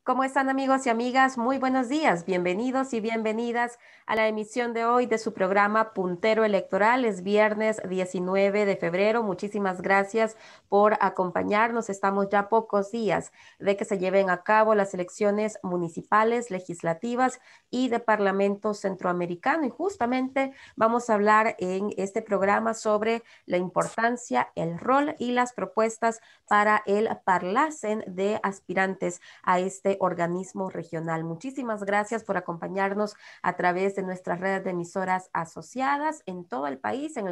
¿Cómo están amigos y amigas? Muy buenos días. Bienvenidos y bienvenidas a la emisión de hoy de su programa Puntero Electoral. Es viernes 19 de febrero. Muchísimas gracias por acompañarnos. Estamos ya a pocos días de que se lleven a cabo las elecciones municipales, legislativas y de Parlamento Centroamericano. Y justamente vamos a hablar en este programa sobre la importancia, el rol y las propuestas para el Parlacen de aspirantes a este organismo regional. Muchísimas gracias por acompañarnos a través de nuestras redes de emisoras asociadas en todo el país, en el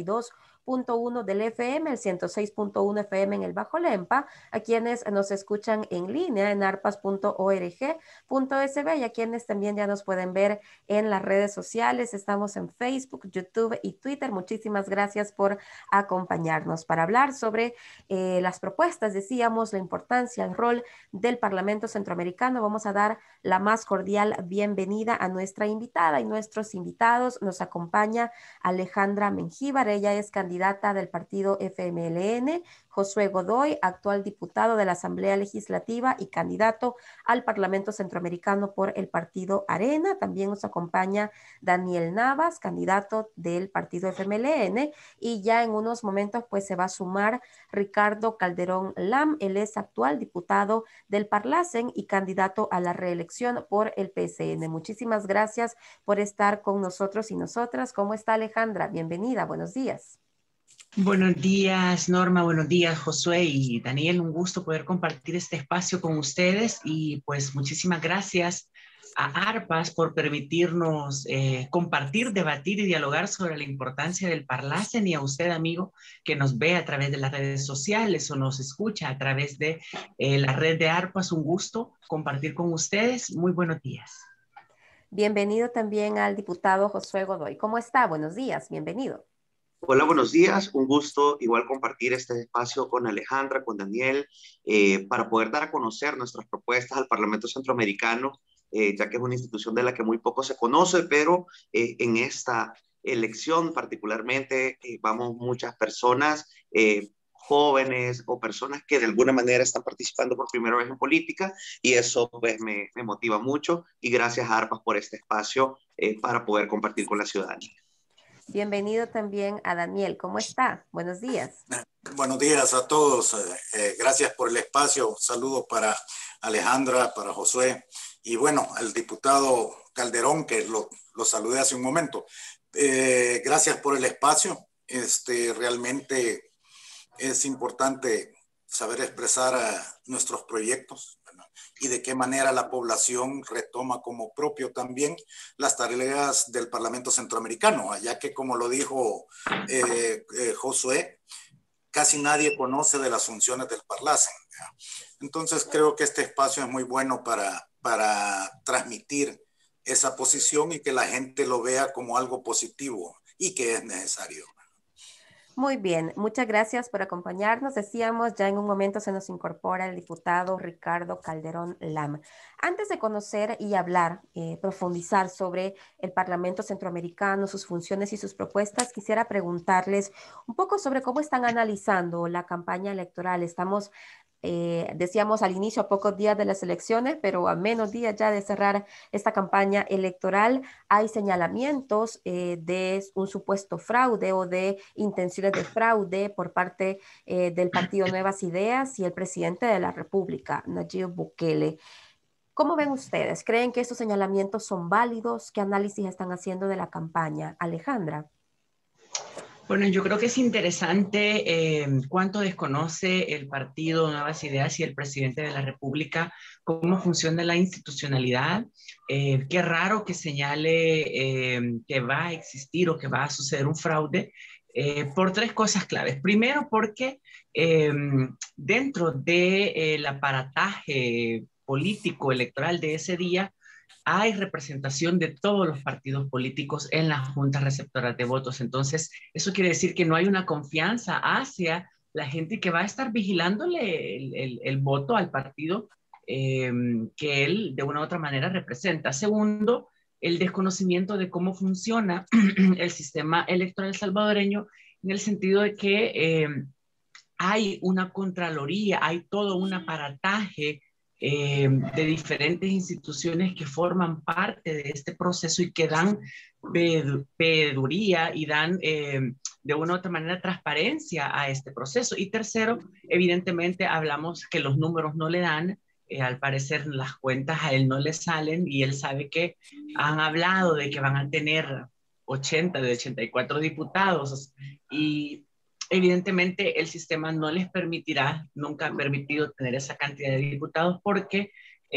92.1 del FM, el 106.1 FM en el Bajo Lempa, a quienes nos escuchan en línea en arpas.org.sb y a quienes también ya nos pueden ver en las redes sociales. Estamos en Facebook, YouTube y Twitter. Muchísimas gracias por acompañarnos para hablar sobre las propuestas, decíamos, la importancia, el rol del Parlamento Centroamericano. Vamos a dar la más cordial bienvenida a nuestra invitada y nuestros invitados. Nos acompaña Alejandra Mengíbar, ella es candidata del partido FMLN, Josué Godoy, actual diputado de la Asamblea Legislativa y candidato al Parlamento Centroamericano por el partido Arena. También nos acompaña Daniel Navas, candidato del partido FMLN, y ya en unos momentos pues se va a sumar Ricardo Calderón Lam, él es actual diputado del Parlacen y candidato a la reelección por el PSN. Muchísimas gracias por estar con nosotros y nosotras. ¿Cómo está Alejandra? Bienvenida, buenos días. Buenos días, Norma, buenos días, Josué y Daniel. Un gusto poder compartir este espacio con ustedes y pues muchísimas gracias a ARPAS por permitirnos compartir, debatir y dialogar sobre la importancia del Parlacen, y a usted, amigo, que nos ve a través de las redes sociales o nos escucha a través de la red de ARPAS. Un gusto compartir con ustedes. Muy buenos días. Bienvenido también al diputado Josué Godoy. ¿Cómo está? Buenos días, bienvenido. Hola, buenos días. Un gusto igual compartir este espacio con Alejandra, con Daniel, para poder dar a conocer nuestras propuestas al Parlamento Centroamericano, ya que es una institución de la que muy poco se conoce, pero en esta elección particularmente vamos muchas personas, jóvenes o personas que de alguna manera están participando por primera vez en política, y eso pues me motiva mucho, y gracias a ARPAS por este espacio para poder compartir con la ciudadanía. Bienvenido también a Daniel. ¿Cómo está? Buenos días. Buenos días a todos. Gracias por el espacio. Saludos para Alejandra, para Josué y bueno, al diputado Calderón, que lo saludé hace un momento. Gracias por el espacio. Realmente es importante saber expresar nuestros proyectos, ¿verdad? Y de qué manera la población retoma como propio también las tareas del Parlamento Centroamericano, ya que, como lo dijo Josué, casi nadie conoce de las funciones del Parlacen. Entonces creo que este espacio es muy bueno para transmitir esa posición y que la gente lo vea como algo positivo y que es necesario. Muy bien, muchas gracias por acompañarnos. Decíamos, ya en un momento se nos incorpora el diputado Ricardo Calderón Lam. Antes de conocer y hablar, profundizar sobre el Parlamento Centroamericano, sus funciones y sus propuestas, quisiera preguntarles un poco sobre cómo están analizando la campaña electoral. Estamos decíamos al inicio, a pocos días de las elecciones, pero a menos días ya de cerrar esta campaña electoral, hay señalamientos de un supuesto fraude o de intenciones de fraude por parte del partido Nuevas Ideas y el presidente de la República, Nayib Bukele. ¿Cómo ven ustedes? ¿Creen que estos señalamientos son válidos? ¿Qué análisis están haciendo de la campaña? Alejandra. Bueno, yo creo que es interesante cuánto desconoce el partido Nuevas Ideas y el presidente de la República cómo funciona la institucionalidad. Qué raro que señale que va a existir o que va a suceder un fraude por tres cosas claves. Primero, porque dentro del aparataje político electoral de ese día, hay representación de todos los partidos políticos en las juntas receptoras de votos. Entonces, eso quiere decir que no hay una confianza hacia la gente que va a estar vigilándole el voto al partido que él de una u otra manera representa. Segundo, el desconocimiento de cómo funciona el sistema electoral salvadoreño, en el sentido de que hay una contraloría, hay todo un aparataje de diferentes instituciones que forman parte de este proceso y que dan veeduría y dan de una u otra manera transparencia a este proceso. Y tercero, evidentemente hablamos que los números no le dan, al parecer las cuentas a él no le salen y él sabe que han hablado de que van a tener 80 de 84 diputados y evidentemente el sistema no les permitirá, nunca ha permitido tener esa cantidad de diputados porque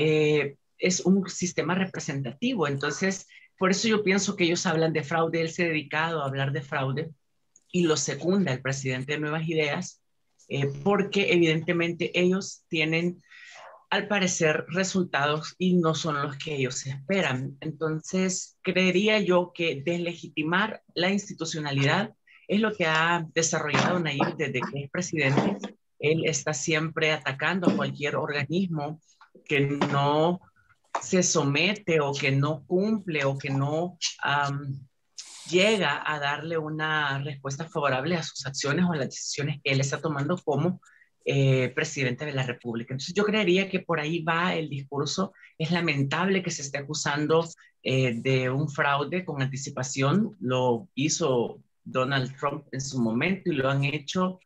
es un sistema representativo. Entonces, por eso yo pienso que ellos hablan de fraude, él se ha dedicado a hablar de fraude y lo secunda el presidente de Nuevas Ideas, porque evidentemente ellos tienen, al parecer, resultados y no son los que ellos esperan. Entonces, creería yo que deslegitimar la institucionalidad es lo que ha desarrollado Nayib desde que es presidente. Él está siempre atacando a cualquier organismo que no se somete o que no cumple o que no llega a darle una respuesta favorable a sus acciones o a las decisiones que él está tomando como presidente de la República. Entonces yo creería que por ahí va el discurso. Es lamentable que se esté acusando de un fraude con anticipación. Lo hizo Donald Trump en su momento y lo han hecho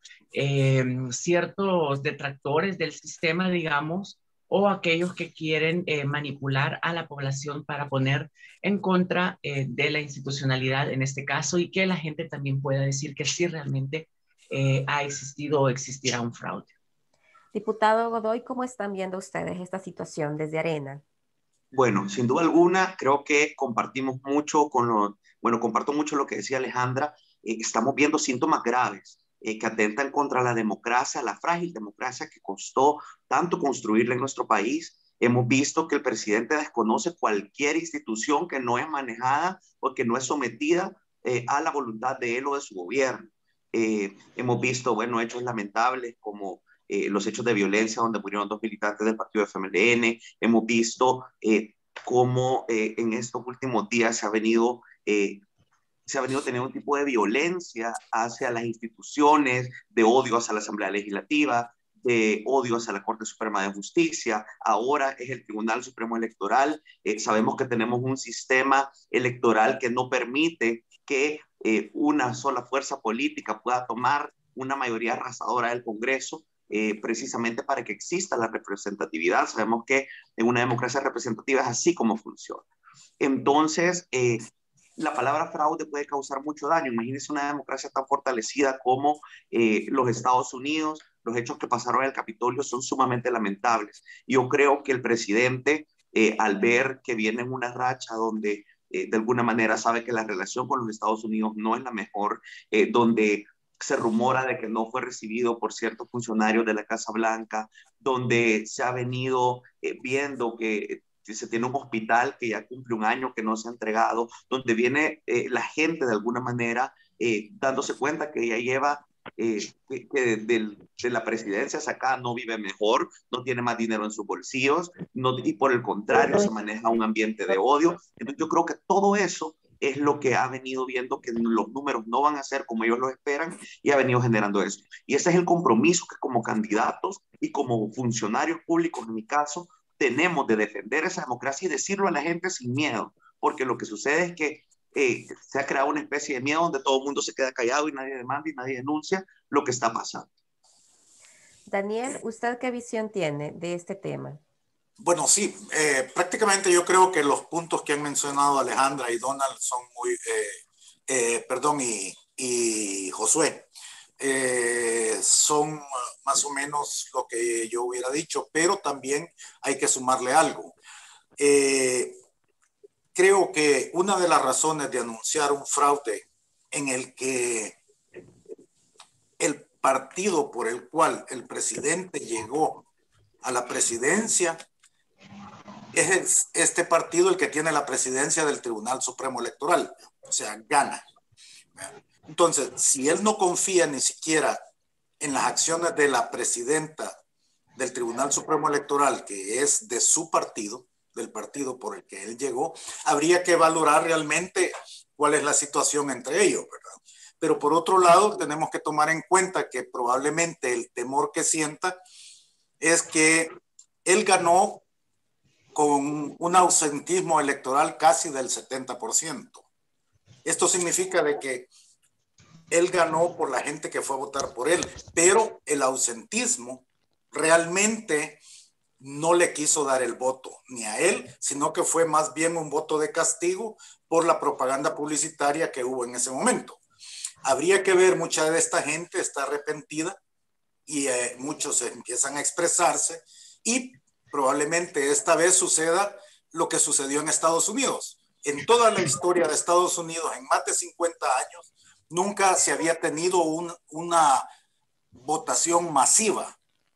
ciertos detractores del sistema, digamos, o aquellos que quieren manipular a la población para poner en contra de la institucionalidad en este caso y que la gente también pueda decir que sí realmente ha existido o existirá un fraude. Diputado Godoy, ¿cómo están viendo ustedes esta situación desde Arena? Bueno, sin duda alguna, creo que compartimos mucho comparto mucho lo que decía Alejandra. Estamos viendo síntomas graves que atentan contra la democracia, la frágil democracia que costó tanto construirla en nuestro país. Hemos visto que el presidente desconoce cualquier institución que no es manejada o que no es sometida a la voluntad de él o de su gobierno. Hemos visto, hechos lamentables como los hechos de violencia donde murieron 2 militantes del partido FMLN. Hemos visto cómo en estos últimos días se ha venido teniendo un tipo de violencia hacia las instituciones, de odio hacia la Asamblea Legislativa, de odio hacia la Corte Suprema de Justicia. Ahora es el Tribunal Supremo Electoral. Sabemos que tenemos un sistema electoral que no permite que una sola fuerza política pueda tomar una mayoría arrasadora del Congreso, precisamente para que exista la representatividad. Sabemos que en una democracia representativa es así como funciona. Entonces, la palabra fraude puede causar mucho daño. Imagínense una democracia tan fortalecida como los Estados Unidos. Los hechos que pasaron en el Capitolio son sumamente lamentables. Yo creo que el presidente, al ver que viene en una racha donde de alguna manera sabe que la relación con los Estados Unidos no es la mejor, donde se rumora de que no fue recibido por ciertos funcionarios de la Casa Blanca, donde se ha venido viendo que se tiene un hospital que ya cumple un año que no se ha entregado, donde viene la gente de alguna manera dándose cuenta que ya lleva que de la presidencia hacia acá no vive mejor, no tiene más dinero en sus bolsillos, y por el contrario se maneja un ambiente de odio. Entonces yo creo que todo eso es lo que ha venido viendo que los números no van a ser como ellos lo esperan y ha venido generando eso. Y ese es el compromiso que como candidatos y como funcionarios públicos, en mi caso, tenemos de defender esa democracia y decirlo a la gente sin miedo, porque lo que sucede es que se ha creado una especie de miedo donde todo el mundo se queda callado y nadie demanda y nadie denuncia lo que está pasando. Daniel, ¿usted qué visión tiene de este tema? Bueno, sí, prácticamente yo creo que los puntos que han mencionado Alejandra y Donald son muy, y Josué, son más o menos lo que yo hubiera dicho, pero también hay que sumarle algo. Creo que una de las razones de anunciar un fraude en el que el partido por el cual el presidente llegó a la presidencia es este partido el que tiene la presidencia del Tribunal Supremo Electoral, o sea, gana. Entonces, si él no confía ni siquiera en las acciones de la presidenta del Tribunal Supremo Electoral, que es de su partido, del partido por el que él llegó, habría que valorar realmente cuál es la situación entre ellos, ¿verdad? Pero por otro lado, tenemos que tomar en cuenta que probablemente el temor que sienta es que él ganó con un ausentismo electoral casi del 70%. Esto significa de que él ganó por la gente que fue a votar por él, pero el ausentismo realmente no le quiso dar el voto ni a él, sino que fue más bien un voto de castigo por la propaganda publicitaria que hubo en ese momento. Habría que ver, mucha de esta gente está arrepentida y muchos empiezan a expresarse y probablemente esta vez suceda lo que sucedió en Estados Unidos. En toda la historia de Estados Unidos, en más de 50 años, nunca se había tenido una votación masiva,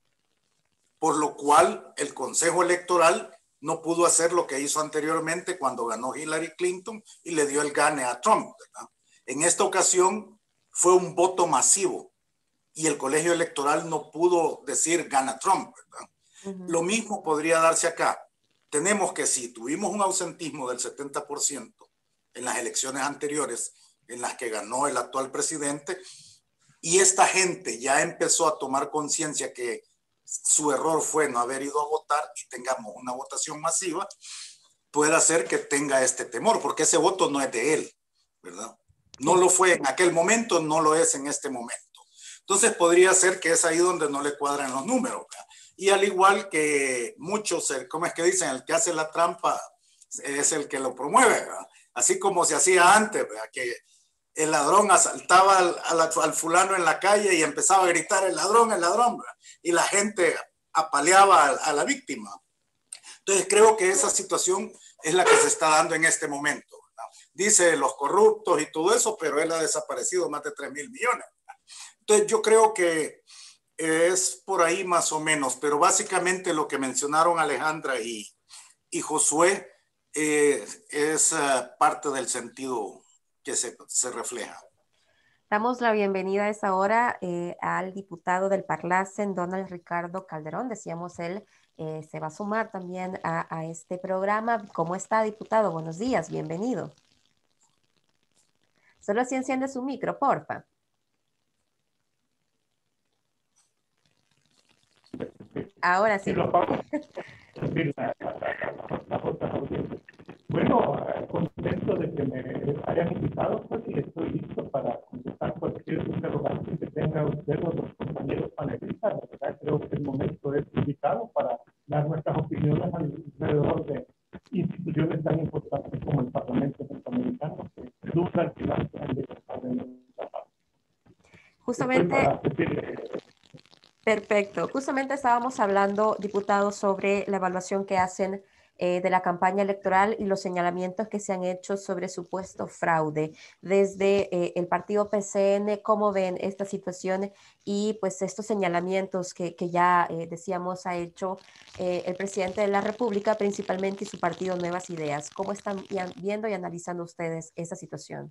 por lo cual el Consejo Electoral no pudo hacer lo que hizo anteriormente cuando ganó Hillary Clinton y le dio el gane a Trump, ¿verdad? En esta ocasión fue un voto masivo y el colegio electoral no pudo decir gana Trump, ¿verdad? Lo mismo podría darse acá. Tenemos que, si tuvimos un ausentismo del 70% en las elecciones anteriores en las que ganó el actual presidente, y esta gente ya empezó a tomar conciencia que su error fue no haber ido a votar y tengamos una votación masiva, puede hacer que tenga este temor, porque ese voto no es de él, ¿verdad? No lo fue en aquel momento, no lo es en este momento. Entonces podría ser que es ahí donde no le cuadran los números, ¿verdad? Y al igual que muchos, ¿cómo es que dicen? El que hace la trampa es el que lo promueve, ¿verdad? Así como se hacía antes, ¿verdad? Que el ladrón asaltaba al fulano en la calle y empezaba a gritar el ladrón, ¿verdad? Y la gente apaleaba a la víctima. Entonces creo que esa situación es la que se está dando en este momento, ¿verdad? Dice los corruptos y todo eso, pero él ha desaparecido más de 3.000 millones, ¿verdad? Entonces yo creo que es por ahí más o menos, pero básicamente lo que mencionaron Alejandra y Josué es parte del sentido que se refleja. Damos la bienvenida a esta hora al diputado del Parlacen, Donald Ricardo Calderón. Decíamos, él se va a sumar también a este programa. ¿Cómo está, diputado? Buenos días, bienvenido. Solo si enciende su micro, porfa. Ahora sí. Bueno, contento de que me hayan invitado, pues, y estoy listo para contestar cualquier interrogante que tengan ustedes o los compañeros panelistas. La verdad, creo que el momento es indicado para dar nuestras opiniones alrededor de instituciones tan importantes como el Parlamento Centroamericano, que luchan y lanzan de libertad de nuestra parte. Justamente, perfecto. Justamente estábamos hablando, diputados, sobre la evaluación que hacen de la campaña electoral y los señalamientos que se han hecho sobre supuesto fraude. Desde el partido PCN, ¿cómo ven esta situación y pues estos señalamientos que ya decíamos ha hecho el presidente de la República principalmente y su partido Nuevas Ideas? ¿Cómo están viendo y analizando ustedes esa situación?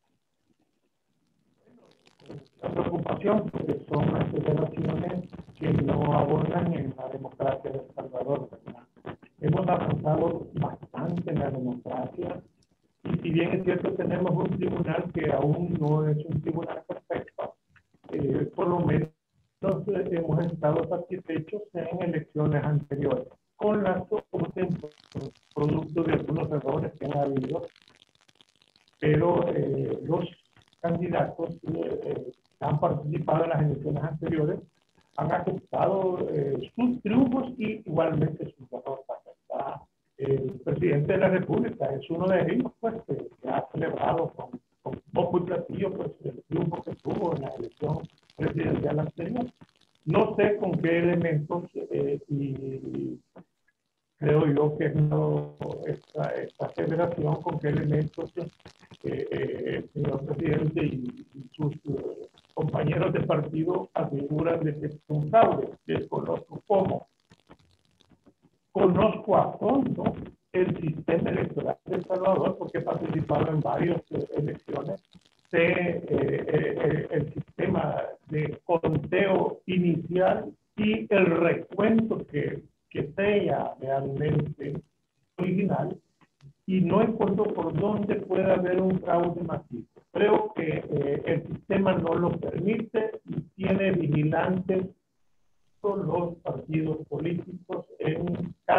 La preocupación, porque son las federaciones que no abordan en la democracia de El Salvador, ¿verdad? Hemos avanzado bastante en la democracia y si bien es cierto tenemos un tribunal que aún no es un tribunal perfecto, por lo menos hemos estado satisfechos en elecciones anteriores, con las producto de algunos errores que han habido, pero los candidatos que han participado en las elecciones anteriores han aceptado sus triunfos y igualmente sus derrotas. El presidente de la República es uno de ellos, pues, que ha celebrado con poco y platillo, pues, el triunfo que tuvo en la elección presidencial anterior. No sé con qué elementos y creo yo que no, esta federación con qué elementos el señor presidente y sus compañeros de partido aseguran de que es un fraude. Desconozco cómo. Conozco a fondo el sistema electoral de El Salvador porque he participado en varias elecciones. Sé el sistema de conteo inicial y el recuento que sea realmente original y no encuentro por dónde puede haber un fraude masivo. Creo que el sistema no lo permite y tiene vigilantes los partidos políticos en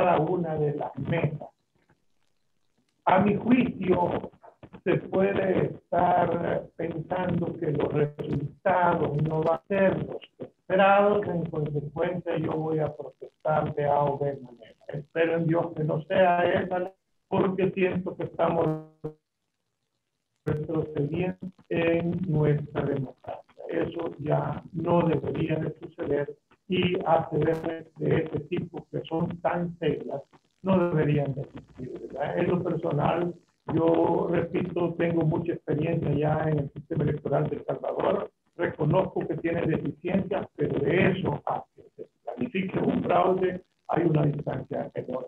cada una de las mesas. A mi juicio, se puede estar pensando que los resultados no van a ser los esperados, en consecuencia yo voy a protestar de A o B manera. Espero en Dios que no sea esa, porque siento que estamos retrocediendo en nuestra democracia. Eso ya no debería de suceder y ACDs de ese tipo que son tan serias no deberían de existir, ¿verdad? En lo personal, yo repito, tengo mucha experiencia ya en el sistema electoral de El Salvador. Reconozco que tiene deficiencias, pero de eso a que se planifique un fraude hay una distancia enorme.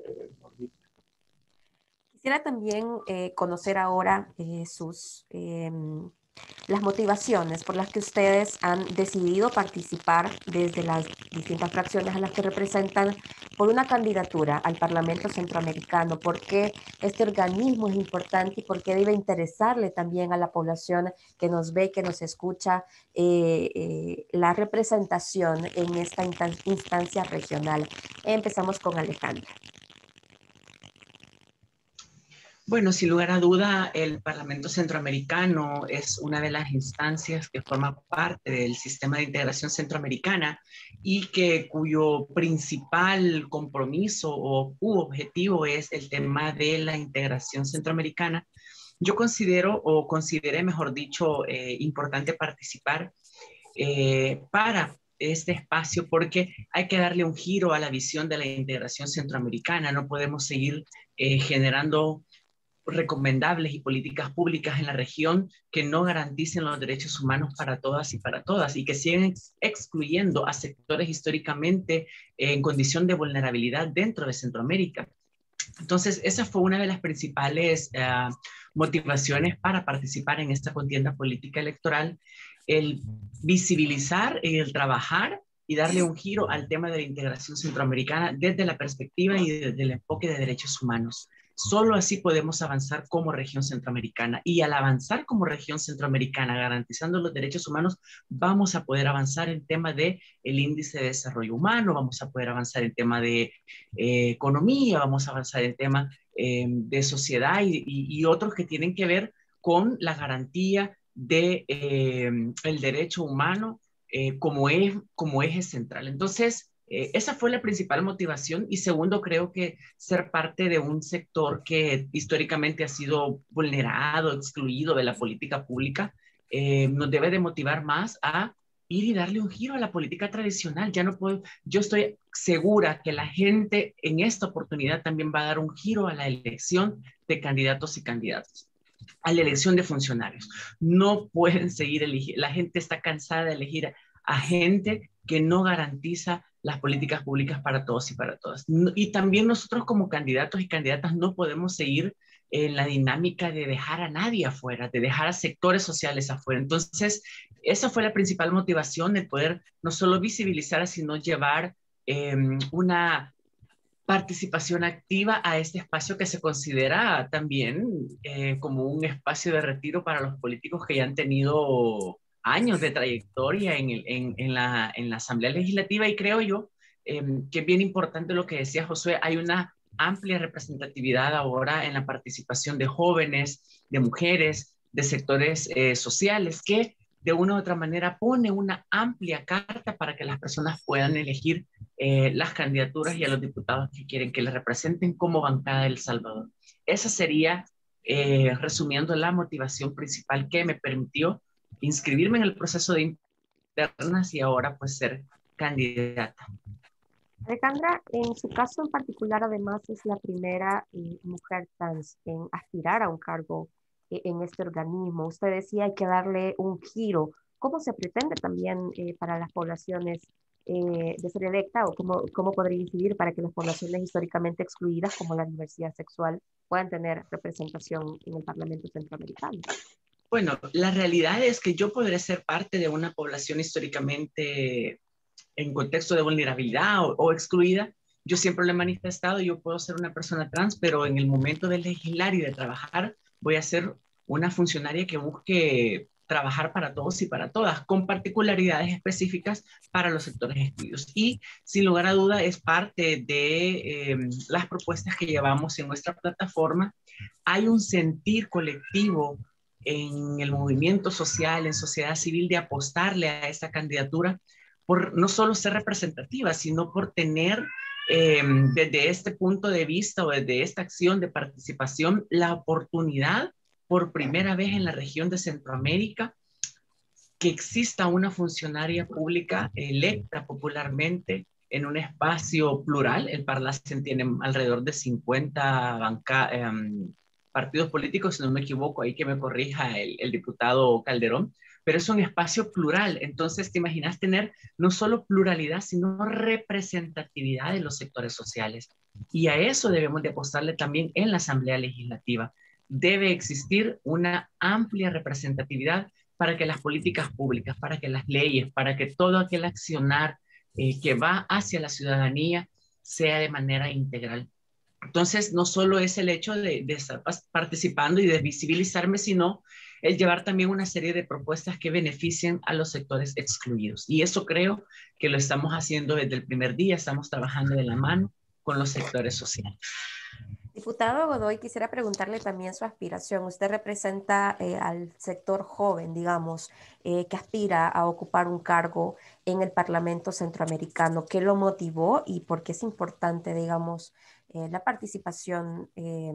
Quisiera también conocer ahora las motivaciones por las que ustedes han decidido participar desde las distintas fracciones a las que representan por una candidatura al Parlamento Centroamericano. ¿Por qué este organismo es importante y por qué debe interesarle también a la población que nos ve, que nos escucha, la representación en esta instancia regional? Empezamos con Alejandra. Bueno, sin lugar a duda, el Parlamento Centroamericano es una de las instancias que forma parte del sistema de integración centroamericana y cuyo principal compromiso u objetivo es el tema de la integración centroamericana. Yo consideré, mejor dicho, importante participar para este espacio porque hay que darle un giro a la visión de la integración centroamericana. No podemos seguir generando recomendables y políticas públicas en la región que no garanticen los derechos humanos para todas y para todas y que siguen excluyendo a sectores históricamente en condición de vulnerabilidad dentro de Centroamérica. Entonces, esa fue una de las principales motivaciones para participar en esta contienda política electoral, el visibilizar, el trabajar y darle un giro al tema de la integración centroamericana desde la perspectiva y desde el enfoque de derechos humanos. Solo así podemos avanzar como región centroamericana y al avanzar como región centroamericana garantizando los derechos humanos vamos a poder avanzar en tema de el índice de desarrollo humano, vamos a poder avanzar en tema de economía, vamos a avanzar en tema de sociedad y otros que tienen que ver con la garantía de el derecho humano como eje central. Entonces, esa fue la principal motivación y segundo, creo que ser parte de un sector que históricamente ha sido vulnerado, excluido de la política pública, nos debe de motivar más a ir y darle un giro a la política tradicional. Yo estoy segura que la gente en esta oportunidad también va a dar un giro a la elección de candidatos y candidatas, a la elección de funcionarios. No pueden seguir eligiendo, la gente está cansada de elegir a gente que no garantiza las políticas públicas para todos y para todas. Y también nosotros como candidatos y candidatas no podemos seguir en la dinámica de dejar a nadie afuera, de dejar a sectores sociales afuera. Entonces, esa fue la principal motivación de poder no solo visibilizar, sino llevar una participación activa a este espacio que se considera también como un espacio de retiro para los políticos que ya han tenido años de trayectoria en la Asamblea Legislativa y creo yo que es bien importante lo que decía Josué, hay una amplia representatividad ahora en la participación de jóvenes, de mujeres, de sectores sociales que de una u otra manera pone una amplia carta para que las personas puedan elegir las candidaturas y a los diputados que quieren que les representen como bancada de El Salvador. Esa sería, resumiendo, la motivación principal que me permitió inscribirme en el proceso de internas y ahora pues ser candidata. Alejandra, en su caso en particular, además, es la primera mujer trans en aspirar a un cargo en este organismo. Usted decía hay que darle un giro. ¿Cómo se pretende también para las poblaciones de ser electa o cómo podría incidir para que las poblaciones históricamente excluidas, como la diversidad sexual, puedan tener representación en el Parlamento Centroamericano? Bueno, la realidad es que yo podré ser parte de una población históricamente en contexto de vulnerabilidad o excluida. Yo siempre lo he manifestado, yo puedo ser una persona trans, pero en el momento de legislar y de trabajar voy a ser una funcionaria que busque trabajar para todos y para todas, con particularidades específicas para los sectores excluidos. Y sin lugar a duda es parte de las propuestas que llevamos en nuestra plataforma. Hay un sentir colectivo en el movimiento social, en sociedad civil, de apostarle a esta candidatura por no solo ser representativa, sino por tener desde este punto de vista o desde esta acción de participación la oportunidad por primera vez en la región de Centroamérica que exista una funcionaria pública electa popularmente en un espacio plural. El Parlacen tiene alrededor de 50 partidos políticos, si no me equivoco, ahí que me corrija el diputado Calderón, pero es un espacio plural. Entonces, te imaginas tener no solo pluralidad, sino representatividad de los sectores sociales. Y a eso debemos de apostarle también en la Asamblea Legislativa. Debe existir una amplia representatividad para que las políticas públicas, para que las leyes, para que todo aquel accionar que va hacia la ciudadanía sea de manera integral. Entonces, no solo es el hecho de estar participando y de visibilizarme, sino el llevar también una serie de propuestas que beneficien a los sectores excluidos. Y eso creo que lo estamos haciendo desde el primer día, estamos trabajando de la mano con los sectores sociales. Diputado Godoy, quisiera preguntarle también su aspiración. Usted representa al sector joven, digamos, que aspira a ocupar un cargo en el Parlamento Centroamericano. ¿Qué lo motivó y por qué es importante, digamos, la participación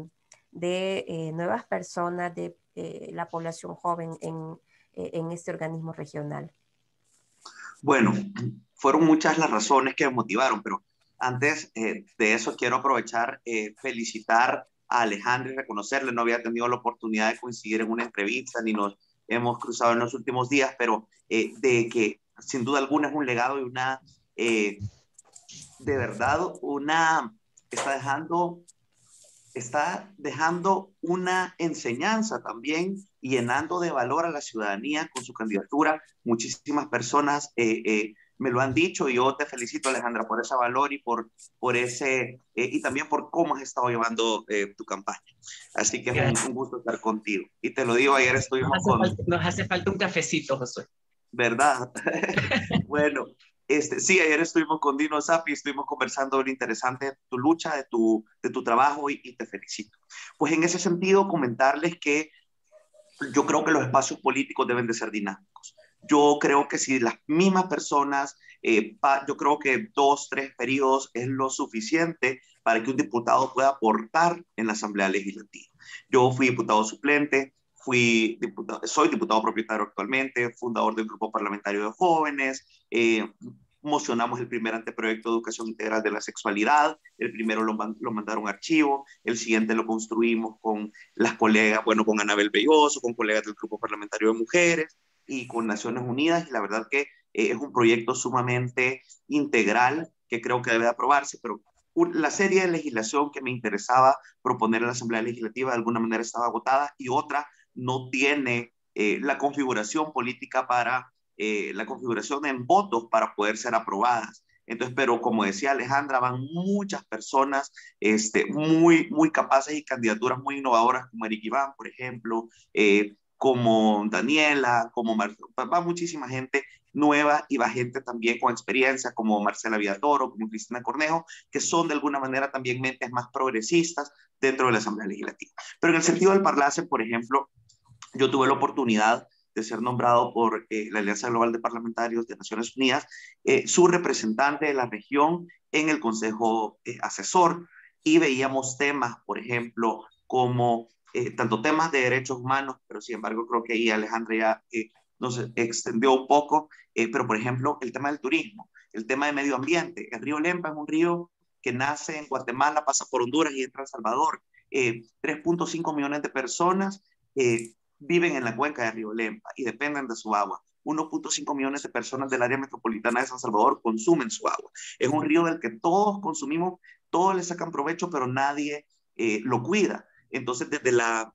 de nuevas personas, de la población joven en este organismo regional? Bueno, fueron muchas las razones que me motivaron, pero antes de eso quiero aprovechar, felicitar a Alejandra y reconocerle. No había tenido la oportunidad de coincidir en una entrevista, ni nos hemos cruzado en los últimos días, pero de que sin duda alguna es un legado y una, de verdad, está dejando una enseñanza también y llenando de valor a la ciudadanía con su candidatura. Muchísimas personas me lo han dicho y yo te felicito, Alejandra, por ese valor y por ese, y también por cómo has estado llevando tu campaña. Así que es un gusto estar contigo. Y te lo digo, ayer estuvimos Nos hace falta un cafecito, Josué. ¿Verdad? Bueno, sí, ayer estuvimos con Dino Sapi, estuvimos conversando de lo interesante de tu lucha, de tu trabajo y te felicito. Pues en ese sentido, comentarles que yo creo que los espacios políticos deben de ser dinámicos. Yo creo que si las mismas personas, yo creo que 2, 3 periodos es lo suficiente para que un diputado pueda aportar en la Asamblea Legislativa. Yo fui diputado suplente, soy diputado propietario actualmente, fundador del grupo parlamentario de jóvenes, mocionamos el primer anteproyecto de educación integral de la sexualidad, el primero lo mandaron a archivo, el siguiente lo construimos con las colegas, bueno, con Anabel Belloso, con colegas del grupo parlamentario de mujeres y con Naciones Unidas, y la verdad que es un proyecto sumamente integral que creo que debe aprobarse, pero la serie de legislación que me interesaba proponer en la Asamblea Legislativa de alguna manera estaba agotada y otra no tiene la configuración política para la configuración en votos para poder ser aprobadas. Entonces, pero como decía Alejandra, van muchas personas muy, muy capaces y candidaturas muy innovadoras como Eric Iván, por ejemplo, como Daniela, va muchísima gente nueva y va gente también con experiencia como Marcela Villatoro, como Cristina Cornejo, que son de alguna manera también mentes más progresistas dentro de la Asamblea Legislativa. Pero en el sentido del Parlacen, por ejemplo, yo tuve la oportunidad de ser nombrado por la Alianza Global de Parlamentarios de Naciones Unidas, su representante de la región en el Consejo Asesor, y veíamos temas, por ejemplo, como tanto temas de derechos humanos, pero sin embargo creo que ahí Alejandra ya nos extendió un poco, pero por ejemplo el tema del turismo, el tema de medio ambiente. El río Lempa es un río que nace en Guatemala, pasa por Honduras y entra a El Salvador. 3.5 millones de personas viven en la cuenca del río Lempa y dependen de su agua. 1.5 millones de personas del área metropolitana de San Salvador consumen su agua. Es un río del que todos consumimos, todos le sacan provecho, pero nadie lo cuida. Entonces, desde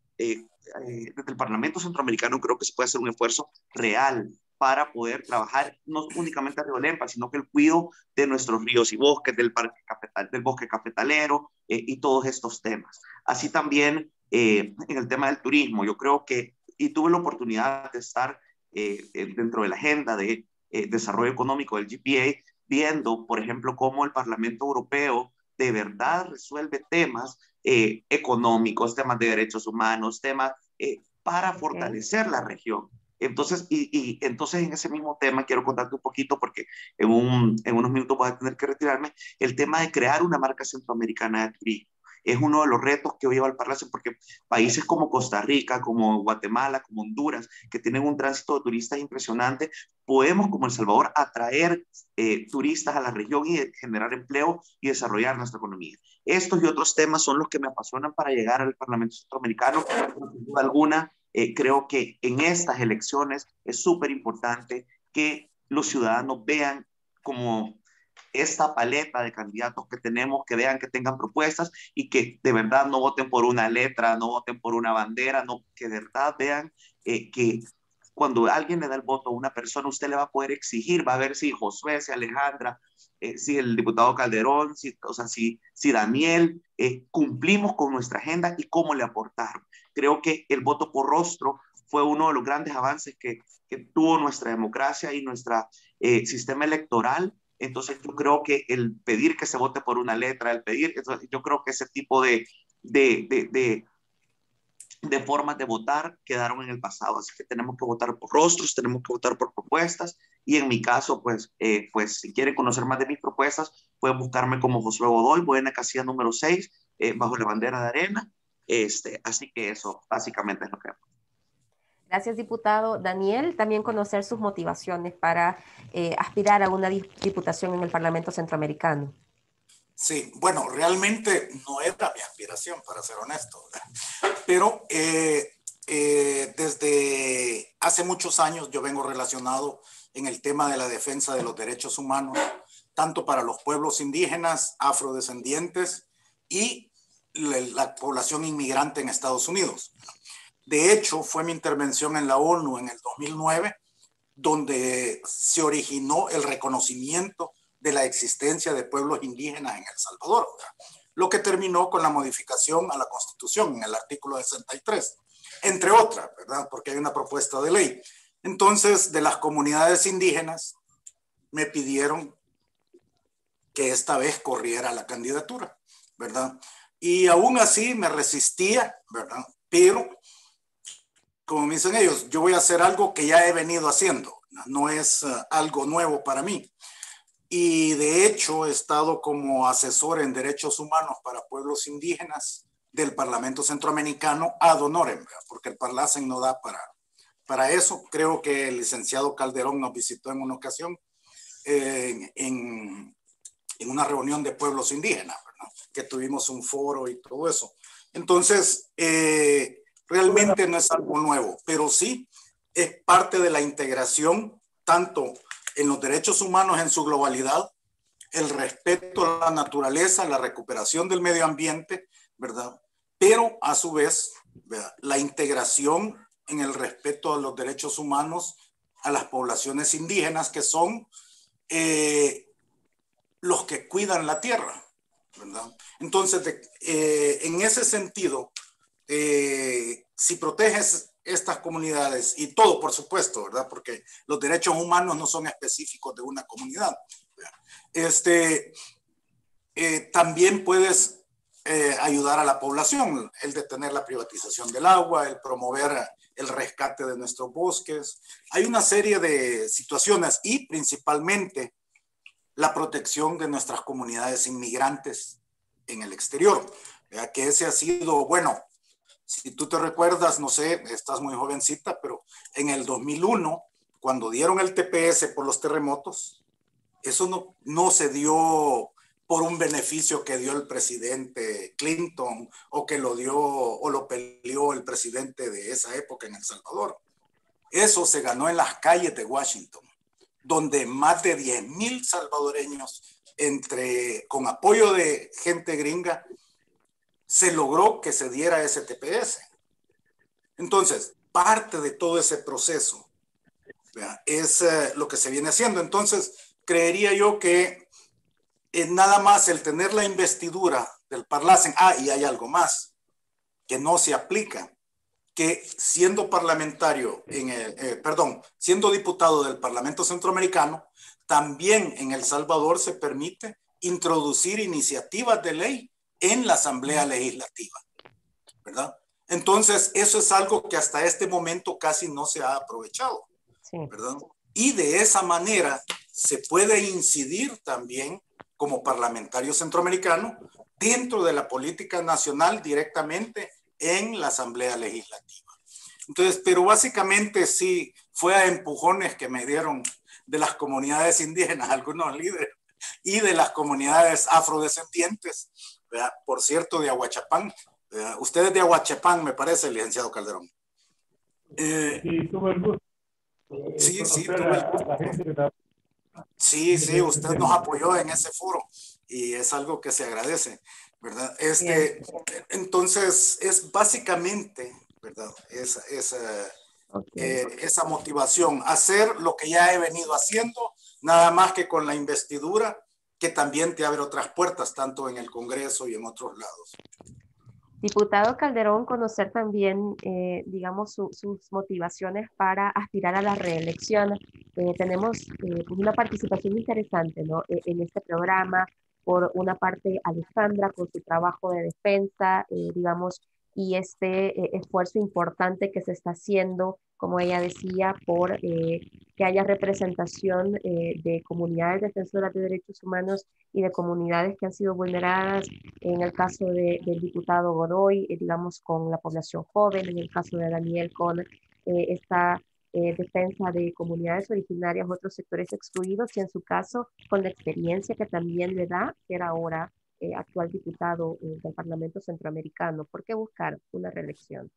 el Parlamento Centroamericano creo que se puede hacer un esfuerzo real para poder trabajar no únicamente a Río Lempa, sino que el cuidado de nuestros ríos y bosques, del bosque cafetalero y todos estos temas. Así también en el tema del turismo, yo creo que, y tuve la oportunidad de estar dentro de la agenda de desarrollo económico del GPA, viendo, por ejemplo, cómo el Parlamento Europeo de verdad resuelve temas económicos, temas de derechos humanos, temas para fortalecer la región. Entonces, entonces en ese mismo tema quiero contarte un poquito, porque en unos minutos voy a tener que retirarme, el tema de crear una marca centroamericana de turismo. Es uno de los retos que hoy lleva al Palacio, porque países como Costa Rica, como Guatemala, como Honduras, que tienen un tránsito de turistas impresionante, podemos, como El Salvador, atraer turistas a la región y generar empleo y desarrollar nuestra economía. Estos y otros temas son los que me apasionan para llegar al Parlamento Centroamericano. Sin duda alguna, creo que en estas elecciones es súper importante que los ciudadanos vean como esta paleta de candidatos que tenemos, que vean que tengan propuestas y que de verdad no voten por una letra, no voten por una bandera, no, que de verdad vean que cuando alguien le da el voto a una persona, usted le va a poder exigir, va a ver si Josué, si Alejandra, si el diputado Calderón, o sea, si Daniel, cumplimos con nuestra agenda y cómo le aportaron. Creo que el voto por rostro fue uno de los grandes avances que tuvo nuestra democracia y nuestro sistema electoral. Entonces yo creo que el pedir que se vote por una letra, el pedir, yo creo que ese tipo de formas de votar quedaron en el pasado, así que tenemos que votar por rostros, tenemos que votar por propuestas, y en mi caso, pues si quieren conocer más de mis propuestas, pueden buscarme como Josué Godoy, voy en la casilla número 6, bajo la bandera de Arena, así que eso básicamente es lo que hago. Gracias, diputado Daniel. También conocer sus motivaciones para aspirar a una diputación en el Parlamento Centroamericano. Sí, bueno, realmente no era mi aspiración, para ser honesto, ¿verdad? Pero desde hace muchos años yo vengo relacionado en el tema de la defensa de los derechos humanos, tanto para los pueblos indígenas, afrodescendientes y la población inmigrante en Estados Unidos. De hecho, fue mi intervención en la ONU en el 2009, donde se originó el reconocimiento de la existencia de pueblos indígenas en El Salvador, ¿verdad? Lo que terminó con la modificación a la Constitución en el artículo 63, entre otras, ¿verdad? Porque hay una propuesta de ley. Entonces, de las comunidades indígenas, me pidieron que esta vez corriera la candidatura, ¿verdad? Y aún así me resistía, ¿verdad? Pero como me dicen ellos, yo voy a hacer algo que ya he venido haciendo, no es algo nuevo para mí. Y de hecho he estado como asesor en derechos humanos para pueblos indígenas del Parlamento Centroamericano ad honorem, porque el Parlacen no da para eso. Creo que el licenciado Calderón nos visitó en una ocasión en una reunión de pueblos indígenas, ¿verdad? Que tuvimos un foro y todo eso. Entonces, realmente no es algo nuevo, pero sí es parte de la integración, tanto en los derechos humanos en su globalidad, el respeto a la naturaleza, la recuperación del medio ambiente, ¿verdad? Pero a su vez, ¿verdad?, la integración en el respeto a los derechos humanos a las poblaciones indígenas, que son los que cuidan la tierra, ¿verdad? Entonces, en ese sentido, si proteges estas comunidades y todo, por supuesto, ¿verdad? Porque los derechos humanos no son específicos de una comunidad, también puedes ayudar a la población, el detener la privatización del agua, el promover el rescate de nuestros bosques. Hay una serie de situaciones y principalmente la protección de nuestras comunidades inmigrantes en el exterior, ¿verdad? Que ese ha sido, bueno, si tú te recuerdas, no sé, estás muy jovencita, pero en el 2001, cuando dieron el TPS por los terremotos, eso no se dio por un beneficio que dio el presidente Clinton o que lo dio o lo peleó el presidente de esa época en El Salvador. Eso se ganó en las calles de Washington, donde más de 10,000 salvadoreños, con apoyo de gente gringa, se logró que se diera ese TPS. Entonces, parte de todo ese proceso, ¿verdad?, es lo que se viene haciendo. Entonces, creería yo que nada más el tener la investidura del Parlacen, y hay algo más que no se aplica, que siendo parlamentario, siendo diputado del Parlamento Centroamericano, también en El Salvador se permite introducir iniciativas de ley en la Asamblea Legislativa, ¿verdad? Entonces, eso es algo que hasta este momento casi no se ha aprovechado, ¿verdad? Y de esa manera se puede incidir también como parlamentario centroamericano dentro de la política nacional directamente en la Asamblea Legislativa. Entonces, pero básicamente sí fue a empujones que me dieron de las comunidades indígenas, algunos líderes, y de las comunidades afrodescendientes, ¿verdad? Por cierto, de Ahuachapán. Usted es de Ahuachapán, me parece, licenciado Calderón. Sí, tuve el gusto. Sí, tuve el gusto. Sí, usted nos apoyó en ese foro y es algo que se agradece, ¿verdad? Entonces, es básicamente, ¿verdad? Esa motivación, hacer lo que ya he venido haciendo, nada más que con la investidura, que también te abre otras puertas, tanto en el Congreso y en otros lados. Diputado Calderón, conocer también, digamos, sus motivaciones para aspirar a la reelección. Tenemos una participación interesante, ¿no? En este programa, por una parte Alejandra con su trabajo de defensa, digamos, y este esfuerzo importante que se está haciendo, como ella decía, por que haya representación de comunidades defensoras de derechos humanos y de comunidades que han sido vulneradas, en el caso del diputado Godoy, digamos, con la población joven, en el caso de Daniel con esta defensa de comunidades originarias, otros sectores excluidos, y en su caso con la experiencia que también le da ser ahora actual diputado del Parlamento Centroamericano. ¿Por qué buscar una reelección?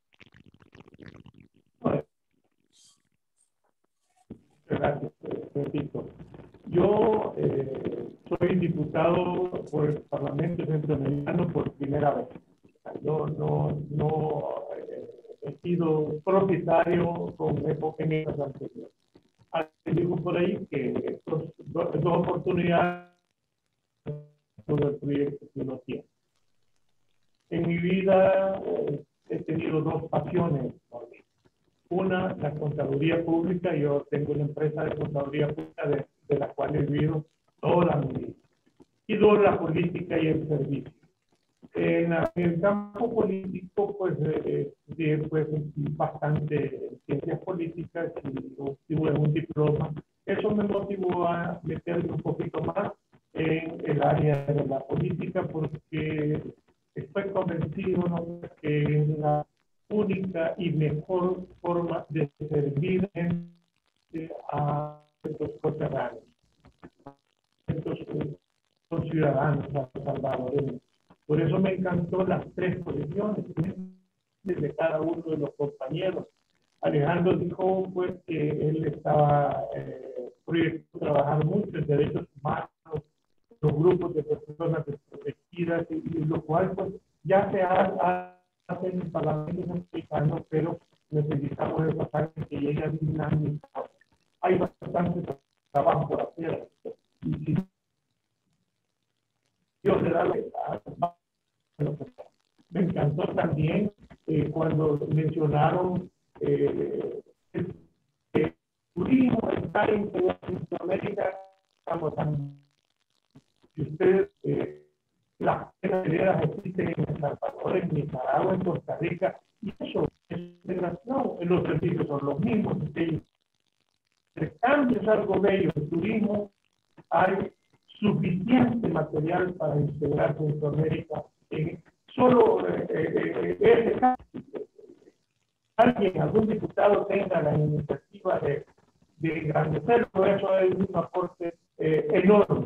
Gracias, repito. Yo soy diputado por el Parlamento Centroamericano por primera vez. Yo no he sido propietario con épocas anteriores. Alguien dijo por ahí que dos oportunidades por el proyecto que uno tiene. En mi vida he tenido dos pasiones. Una, la contaduría pública. Yo tengo una empresa de contaduría pública de la cual he vivido toda mi vida. Y dos, la política y el servicio. En el campo político, pues bastante ciencias políticas y tuve un diploma. Eso me motivó a meterme un poquito más en el área de la política, porque estoy convencido, ¿no?, que es la única y mejor forma de servir a estos conciudadanos, estos ciudadanos salvadoreños. Por eso me encantó las tres posiciones de cada uno de los compañeros. Alejandro dijo pues que él estaba proyectando trabajar mucho en derechos humanos, los grupos de personas desprotegidas, y lo cual pues ya se hace en el Parlamento Mexicano, pero necesitamos el pasaje que llegue a dinamizar. Hay bastante trabajo por hacer. Y si Dios le da la. Me encantó también cuando mencionaron el turismo está en Centroamérica. Si ustedes, las hoteleras existen en El Salvador, en Nicaragua, en Costa Rica, y eso es integración. Los servicios son los mismos. El cambio es algo bello. El turismo, hay suficiente material para integrar Centroamérica. Solo ese caso, algún diputado tenga la iniciativa de engrandecerlo, eso es un aporte enorme.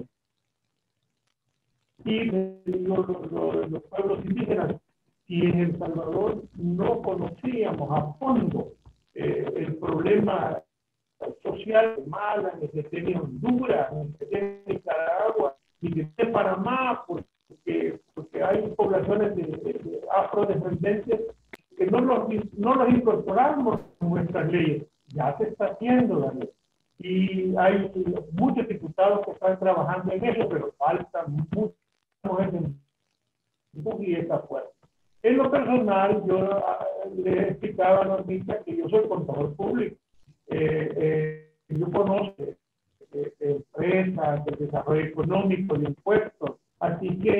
Y los pueblos indígenas, y en El Salvador no conocíamos a fondo el problema social de Mala, ni que tiene Honduras, ni que tiene Nicaragua, ni que tiene Panamá, porque hay poblaciones de afrodescendencias que no los incorporamos en nuestras leyes. Ya se está haciendo la ley. Y hay muchos diputados que están trabajando en eso, pero falta mucho y esa fuerza. En lo personal, yo le explicaba a Normita que yo soy contador público. Yo conozco empresas, de desarrollo económico, de impuestos. Así que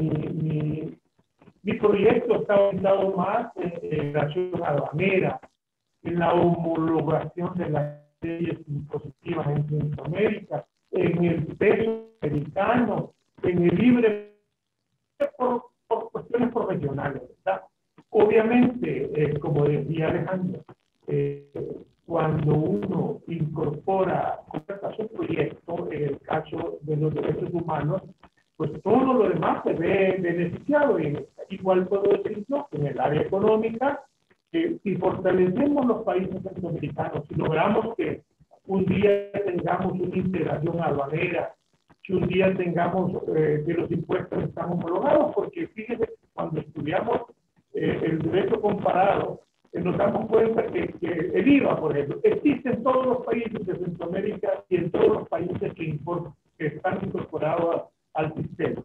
mi proyecto está orientado más en la acción aduanera, en la homologación de las leyes impositivas en Centroamérica, en el peso americano, en el libre por cuestiones profesionales, ¿verdad? Obviamente, como decía Alejandro, cuando uno incorpora a su proyecto, en el caso de los derechos humanos, pues todo lo demás se ve beneficiado. Y igual puedo decir yo, en el área económica, si fortalecemos los países centroamericanos, si logramos que un día tengamos una integración aduanera, que un día tengamos que los impuestos están homologados, porque fíjense, cuando estudiamos el derecho comparado, nos damos cuenta que el IVA, por ejemplo, existe en todos los países de Centroamérica y en todos los países que están incorporados al sistema.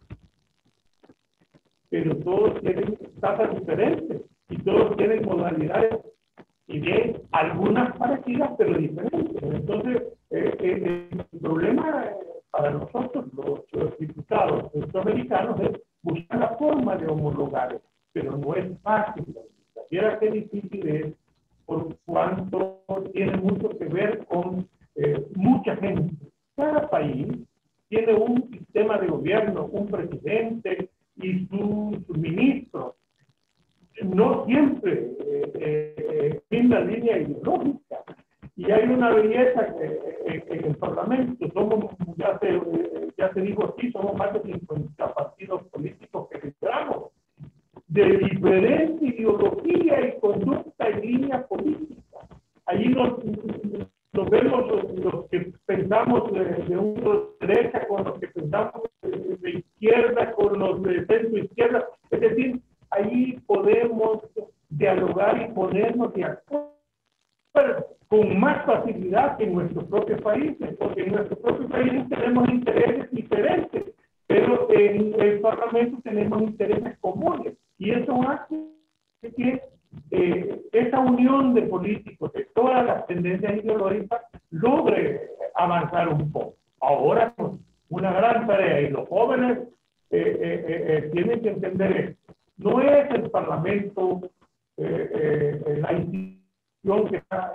Pero todos tienen tasas diferentes y todos tienen modalidades, y bien, algunas parecidas pero diferentes. Entonces, el problema para nosotros, los diputados centroamericanos, es buscar la forma de homologar, pero no es fácil. Mira qué difícil es, por cuanto tiene mucho que ver con mucha gente. Cada país tiene un sistema de gobierno, un presidente y sus ministros. No siempre en la línea ideológica. Y hay una belleza en el Parlamento. Somos, ya se dijo aquí, somos más de 50 partidos políticos que entramos, de diferente ideología y conducta y línea política. Allí nos vemos los que pensamos de una derecha con los que pensamos de izquierda, con los de centro izquierda. Es decir, ahí podemos dialogar y ponernos de acuerdo con más facilidad que en nuestros propios países, porque en nuestros propios países tenemos intereses diferentes, pero en el Parlamento tenemos intereses comunes. Y eso hace que esa unión de políticos de todas las tendencias ideológicas logre avanzar un poco. Ahora, una gran tarea, y los jóvenes tienen que entender esto. No es el Parlamento la institución que está.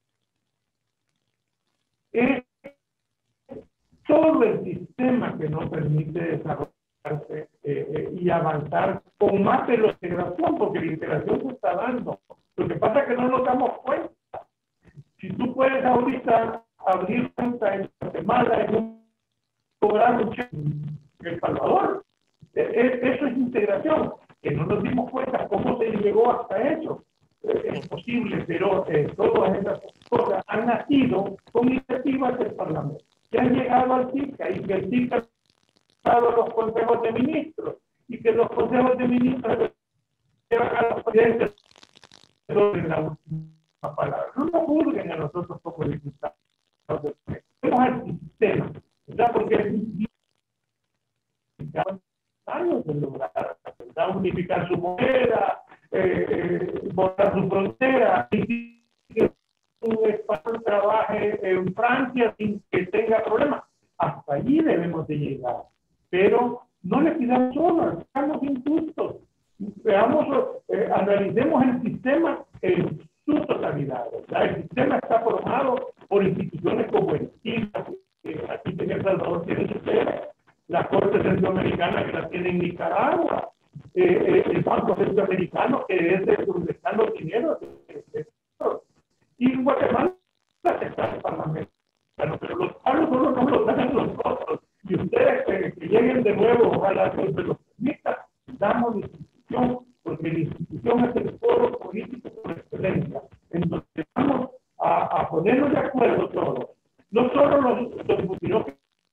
Es todo el sistema que nos permite desarrollarse y avanzar con más de la integración, porque la integración se está dando. Lo que pasa es que no nos damos cuenta. Si tú puedes ahorita abrir cuenta en Guatemala, en un programa en El Salvador, eso es integración, que no nos dimos cuenta cómo se llegó hasta eso. Es posible, pero todas esas cosas han nacido con iniciativas del Parlamento, que han llegado al CICA y que el CICA ha dado los consejos de ministros y que los consejos de ministros llevan a los presidentes en la última palabra. No nos juzguen a nosotros como diputados. Tenemos el sistema, ¿verdad? Porque años de lograr, ¿verdad? Unificar su moneda, borrar su frontera, y que un español trabaje en Francia sin que tenga problemas. Hasta allí debemos de llegar. Pero no le pidamos solo, seamos injustos. Veamos, analicemos el sistema en su totalidad, ¿verdad? El sistema está formado por instituciones como el CICA, que aquí en El Salvador tiene su sede, la Corte Centroamericana que la tiene en Nicaragua, el Banco Centroamericano que es de donde están los dineros, y en Guatemala está el Parlamento. Pero los palos solo no los dan nosotros. Y ustedes que lleguen de nuevo, ojalá que se los permita, damos la institución, porque la institución es el foro político por excelencia. Entonces vamos a ponernos de acuerdo todos, no solo los diputados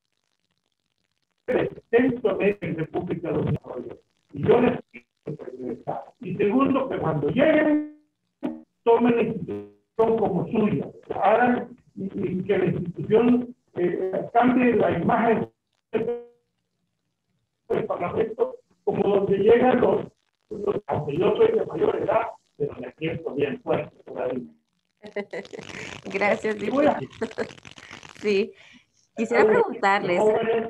de Centroamérica y República Dominicana. Y yo les pido regresar. Y segundo, que cuando lleguen, tomen la institución como suya, hagan y que la institución cambie la imagen del Parlamento como donde llegan aunque yo soy de mayor edad, pero me siento bien fuerte todavía. Gracias, diputado. Sí, quisiera preguntarles. Jóvenes,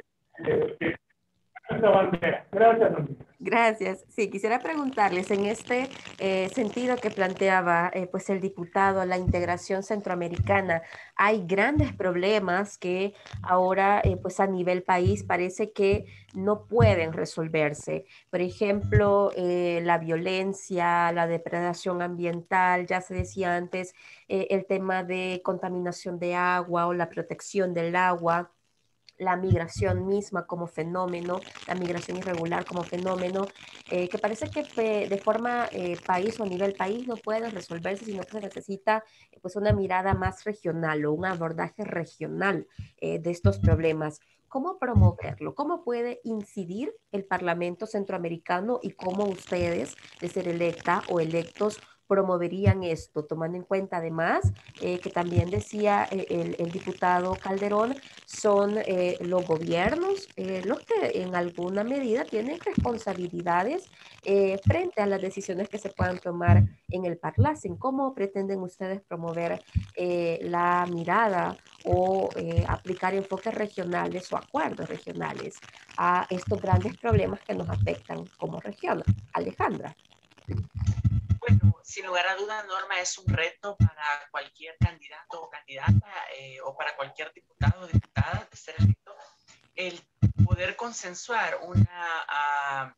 esta bandera. Gracias, Domingo. Gracias. Sí, quisiera preguntarles en este sentido que planteaba pues el diputado, la integración centroamericana. Hay grandes problemas que ahora pues a nivel país parece que no pueden resolverse. Por ejemplo, la violencia, la depredación ambiental, ya se decía antes, el tema de contaminación de agua o la protección del agua, la migración misma como fenómeno, la migración irregular como fenómeno, que parece que de forma país o a nivel país no puede resolverse, sino que se necesita pues una mirada más regional o un abordaje regional de estos problemas. ¿Cómo promoverlo? ¿Cómo puede incidir el Parlamento Centroamericano y cómo ustedes, de ser electa o electos, promoverían esto, tomando en cuenta además que también decía el diputado Calderón, son los gobiernos los que en alguna medida tienen responsabilidades frente a las decisiones que se puedan tomar en el Parlacen? ¿Cómo pretenden ustedes promover la mirada o aplicar enfoques regionales o acuerdos regionales a estos grandes problemas que nos afectan como región? Alejandra. Bueno, sin lugar a duda, Norma, es un reto para cualquier candidato o candidata o para cualquier diputado o diputada de ser electo, el poder consensuar una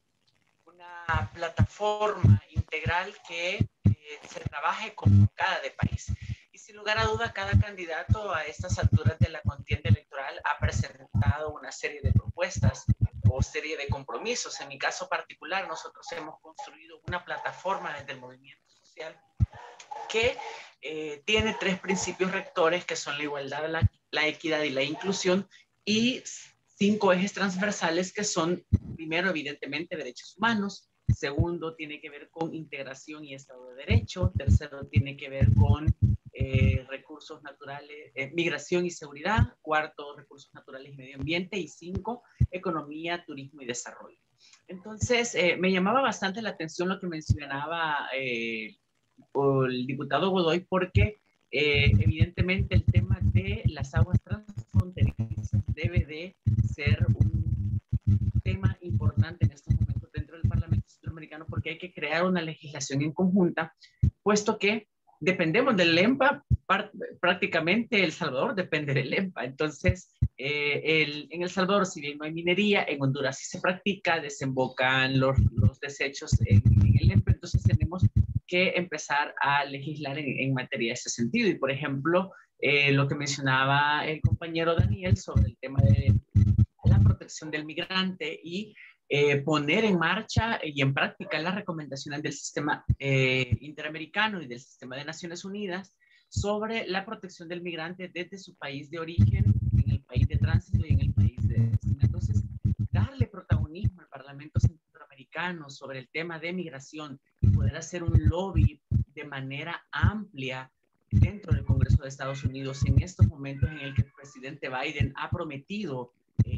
plataforma integral que se trabaje como cada de país. Y sin lugar a duda, cada candidato a estas alturas de la contienda electoral ha presentado una serie de propuestas o serie de compromisos. En mi caso particular, nosotros hemos construido una plataforma desde el movimiento social que tiene 3 principios rectores, que son la igualdad, la equidad y la inclusión, y 5 ejes transversales que son, primero, evidentemente, derechos humanos. Segundo, tiene que ver con integración y Estado de Derecho. Tercero, tiene que ver con recursos naturales, migración y seguridad. Cuarto, recursos naturales y medio ambiente. Y 5, economía, turismo y desarrollo. Entonces, me llamaba bastante la atención lo que mencionaba el diputado Godoy, porque evidentemente el tema de las aguas transfronterizas debe de ser un tema importante en estos momentos dentro del Parlamento Centroamericano, porque hay que crear una legislación en conjunta, puesto que dependemos del EMPA, prácticamente El Salvador depende del EMPA. Entonces, en El Salvador, si bien no hay minería, en Honduras sí se practica, desembocan los desechos en el EMPA, entonces tenemos que empezar a legislar en materia de ese sentido. Y, por ejemplo, lo que mencionaba el compañero Daniel sobre el tema de la protección del migrante y poner en marcha y en práctica las recomendaciones del sistema interamericano y del sistema de Naciones Unidas sobre la protección del migrante desde su país de origen, en el país de tránsito y en el país de destino. Entonces, darle protagonismo al Parlamento Centroamericano sobre el tema de migración y poder hacer un lobby de manera amplia dentro del Congreso de Estados Unidos en estos momentos en el que el presidente Biden ha prometido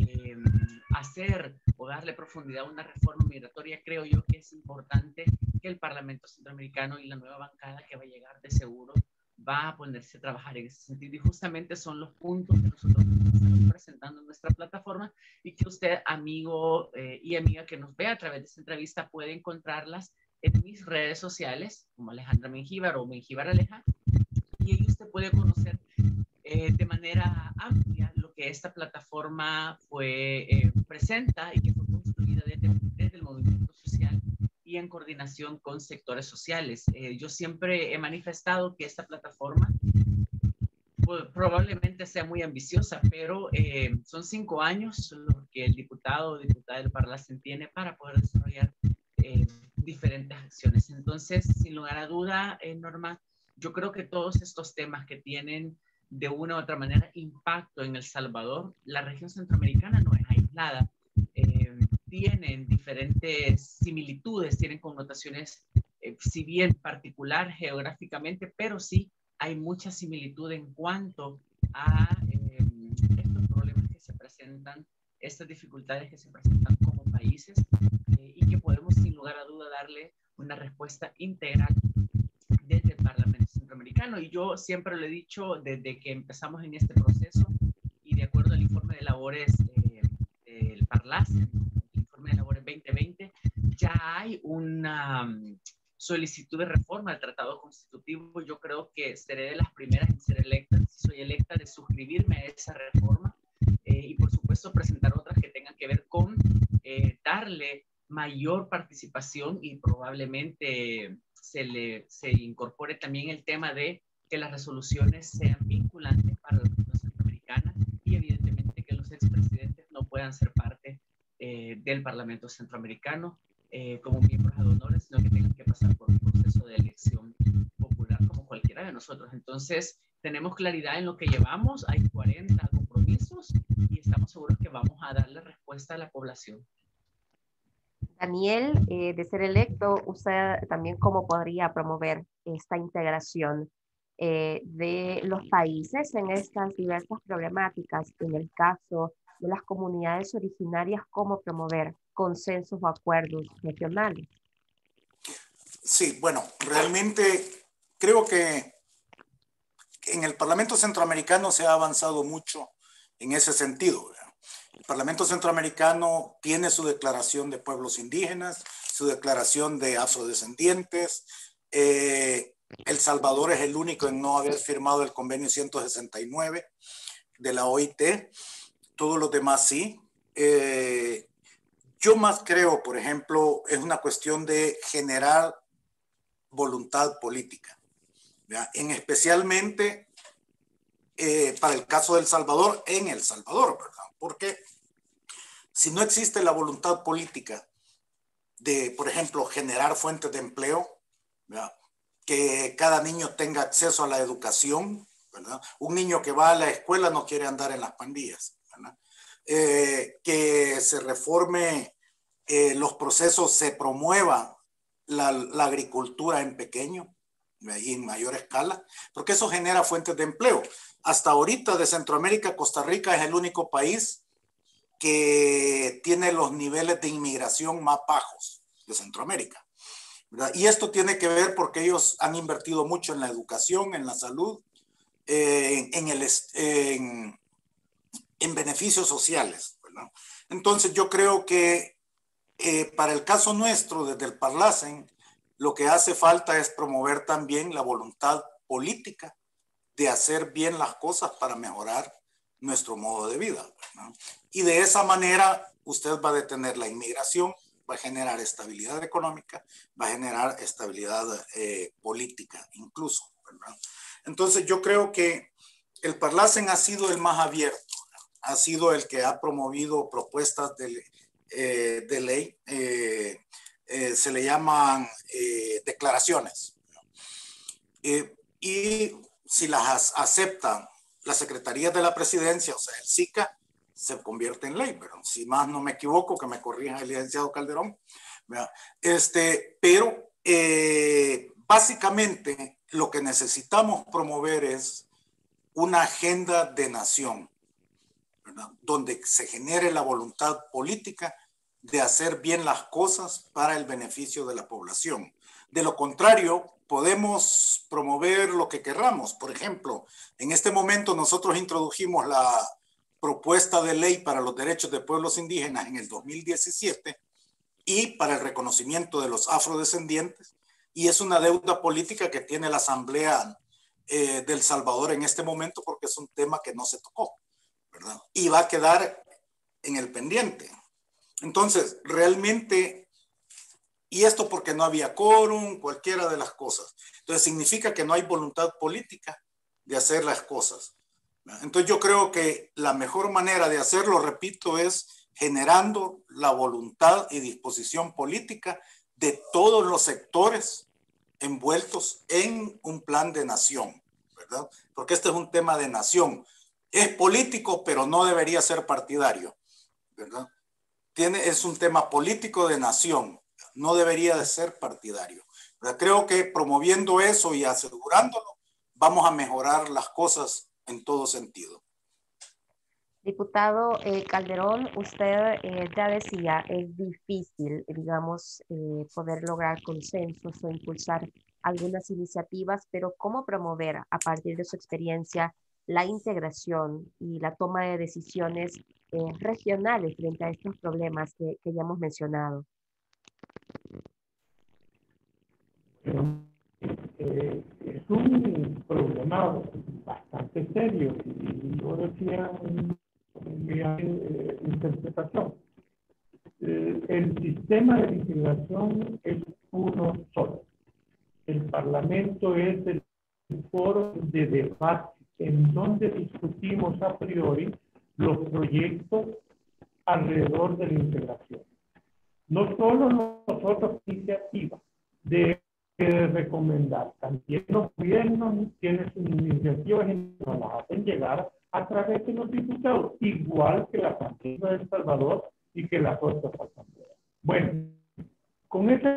hacer o darle profundidad a una reforma migratoria, creo yo que es importante que el Parlamento Centroamericano y la nueva bancada que va a llegar de seguro va a ponerse a trabajar en ese sentido, y justamente son los puntos que nosotros estamos presentando en nuestra plataforma y que usted, amigo y amiga que nos ve a través de esta entrevista, puede encontrarlas en mis redes sociales como Alejandra Mengíbar o Mengíbar Aleja, y ahí usted puede conocer de manera amplia lo que esta plataforma presenta y que fue construida desde el movimiento social y en coordinación con sectores sociales. Yo siempre he manifestado que esta plataforma probablemente sea muy ambiciosa, pero son 5 años lo que el diputado o diputada del Parlacen tiene para poder desarrollar diferentes acciones. Entonces, sin lugar a duda, Norma, yo creo que todos estos temas que tienen de una u otra manera impacto en El Salvador, la región centroamericana no es aislada, tienen diferentes similitudes, tienen connotaciones, si bien particular geográficamente, pero sí hay mucha similitud en cuanto a estos problemas que se presentan, estas dificultades que se presentan como países, y que podemos sin lugar a duda darle una respuesta integral desde el Parlamento Centroamericano. Y yo siempre lo he dicho desde que empezamos en este proceso, y de acuerdo al informe de labores del Parlacen, el informe de labores 2020, ya hay una solicitud de reforma al Tratado Constitutivo. Yo creo que seré de las primeras en ser electa, si soy electa, de suscribirme a esa reforma, y por supuesto presentar otras que tengan que ver con darle mayor participación, y probablemente se incorpore también el tema de que las resoluciones sean vinculantes para la Unión Centroamericana, y evidentemente que los expresidentes no puedan ser parte del Parlamento Centroamericano como miembros ad honorem, sino que tengan que pasar por un proceso de elección popular como cualquiera de nosotros. Entonces, tenemos claridad en lo que llevamos, hay 40 compromisos y estamos seguros que vamos a darle respuesta a la población. Daniel, de ser electo, usted también cómo podría promover esta integración de los países en estas diversas problemáticas, en el caso de las comunidades originarias, cómo promover consensos o acuerdos regionales. Sí, bueno, realmente creo que en el Parlamento Centroamericano se ha avanzado mucho en ese sentido, ¿verdad? El Parlamento Centroamericano tiene su declaración de pueblos indígenas, su declaración de afrodescendientes. El Salvador es el único en no haber firmado el convenio 169 de la OIT. Todos los demás sí. Yo más creo, por ejemplo, es una cuestión de generar voluntad política, ¿verdad? En especialmente para el caso del Salvador, en El Salvador, ¿verdad? Porque si no existe la voluntad política de, por ejemplo, generar fuentes de empleo, ¿verdad? Que cada niño tenga acceso a la educación, ¿verdad? Un niño que va a la escuela no quiere andar en las pandillas, ¿verdad? Que se reforme los procesos, se promueva la agricultura en pequeño y en mayor escala, porque eso genera fuentes de empleo. Hasta ahorita de Centroamérica, Costa Rica es el único país que tiene los niveles de inmigración más bajos de Centroamérica, ¿verdad? Y esto tiene que ver porque ellos han invertido mucho en la educación, en la salud, en beneficios sociales, ¿verdad? Entonces yo creo que para el caso nuestro, desde el Parlacen, lo que hace falta es promover también la voluntad política de hacer bien las cosas para mejorar nuestro modo de vida, ¿no? Y de esa manera usted va a detener la inmigración, va a generar estabilidad económica, va a generar estabilidad política incluso, ¿verdad? Entonces yo creo que el Parlacen ha sido el más abierto, ¿no? Ha sido el que ha promovido propuestas de ley, se le llaman declaraciones, ¿no? Y si las aceptan las secretarías de la presidencia, o sea, el SICA, se convierte en ley, pero si más no me equivoco, que me corrija el licenciado Calderón, ¿verdad? Pero básicamente lo que necesitamos promover es una agenda de nación, ¿verdad? Donde se genere la voluntad política de hacer bien las cosas para el beneficio de la población. De lo contrario, podemos promover lo que querramos. Por ejemplo, en este momento nosotros introdujimos la propuesta de ley para los derechos de pueblos indígenas en el 2017 y para el reconocimiento de los afrodescendientes, y es una deuda política que tiene la Asamblea del Salvador en este momento porque es un tema que no se tocó, ¿verdad? Y va a quedar en el pendiente. Entonces, realmente, y esto porque no había quórum, cualquiera de las cosas. Entonces, significa que no hay voluntad política de hacer las cosas. Entonces, yo creo que la mejor manera de hacerlo, repito, es generando la voluntad y disposición política de todos los sectores envueltos en un plan de nación, ¿verdad? Porque este es un tema de nación. Es político, pero no debería ser partidario, ¿verdad? Es un tema político de nación, no debería de ser partidario. ¿Verdad? Creo que promoviendo eso y asegurándolo, vamos a mejorar las cosas en todo sentido. Diputado Calderón, usted ya decía, es difícil, digamos, poder lograr consensos o impulsar algunas iniciativas, pero ¿cómo promover a partir de su experiencia la integración y la toma de decisiones regionales frente a estos problemas que ya hemos mencionado? Es un problema bastante serio y yo decía en mi interpretación. El sistema de integración es uno solo. El Parlamento es el foro de debate en donde discutimos a priori los proyectos alrededor de la integración. No solo nosotros iniciativas de recomendar, también los gobiernos tienen sus iniciativas y nos las hacen llegar a través de los diputados, igual que la Asamblea de El Salvador y que las otras asambleas. Bueno, con eso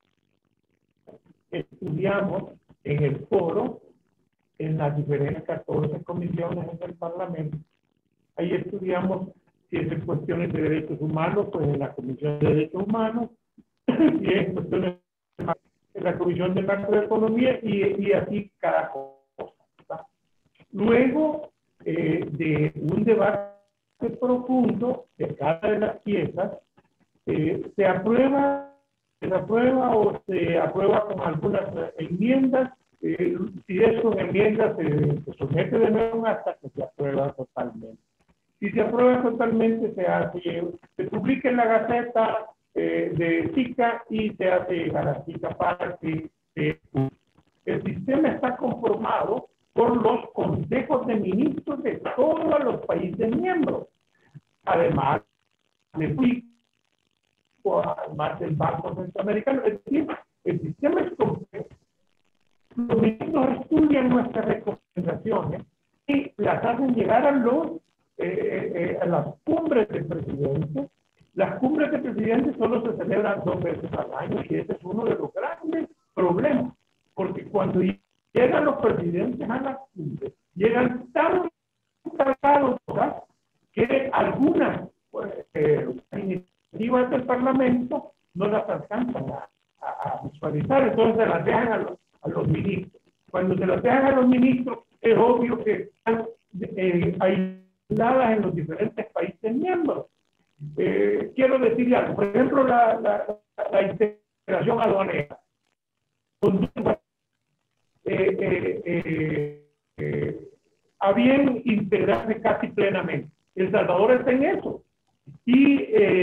estudiamos en el foro, en las diferentes 14 comisiones del Parlamento. Ahí estudiamos si es en cuestiones de derechos humanos, pues en la Comisión de Derechos Humanos, si es en cuestiones en la Comisión de Macroeconomía y así cada cosa, ¿verdad? Luego de un debate profundo de cada de las piezas, se aprueba o se aprueba con algunas enmiendas. Si es con enmiendas, se somete de nuevo hasta que se aprueba totalmente. Si se aprueba totalmente, se publica en la Gaceta de SICA y se hace llegar a SICA para que el sistema está conformado por los consejos de ministros de todos los países miembros. Además de además del Banco Centroamericano, es decir, el sistema es complejo. Los ministros estudian nuestras recomendaciones y las hacen llegar a las cumbres de presidentes. Las cumbres de presidentes solo se celebran 2 veces al año y ese es uno de los grandes problemas, porque cuando llegan los presidentes a las cumbres, llegan tan cargados que algunas iniciativas del Parlamento no las alcanzan a visualizar, entonces se las dejan a los ministros. Cuando se las dejan a los ministros, es obvio que están aisladas en los diferentes países miembros. Quiero decir algo, por ejemplo, la integración aduanera. A bien integrarse casi plenamente. El Salvador está en eso. Y